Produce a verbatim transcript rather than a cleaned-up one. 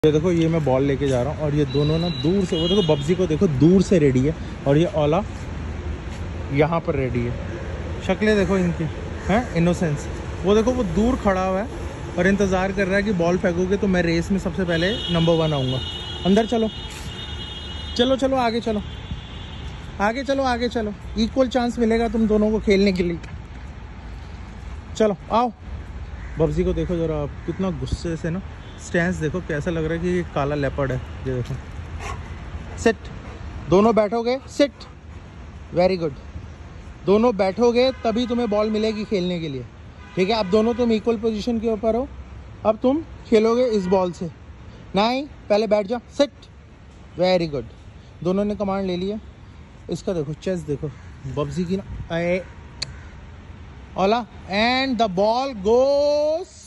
ये देखो, ये मैं बॉल लेके जा रहा हूँ और ये दोनों ना दूर से, वो देखो बब्जी को देखो दूर से रेडी है और ये ओला यहाँ पर रेडी है। शक्लें देखो इनकी हैं, इनोसेंस। वो देखो वो दूर खड़ा हुआ है और इंतज़ार कर रहा है कि बॉल फेंकोगे तो मैं रेस में सबसे पहले नंबर वन आऊँगा। अंदर चलो चलो चलो आगे चलो आगे चलो आगे चलो, इक्वल चांस मिलेगा तुम दोनों को खेलने के लिए। चलो आओ। बब्जी को देखो ज़रा, कितना गुस्से से ना, स्टैंस देखो कैसा लग रहा है कि ये काला लेपर्ड है। ये देखो, सिट। दोनों बैठोगे, सिट। Very good. दोनों बैठोगे तभी तुम्हें बॉल मिलेगी खेलने के लिए, ठीक है। अब दोनों तुम इक्वल पोजीशन के ऊपर हो, अब तुम खेलोगे इस बॉल से। नहीं, पहले बैठ जाओ, सिट। Very good. दोनों ने कमांड ले लिया। इसका देखो चेस्ट देखो बब्जी की ना, ओला, एंड द बॉल गोस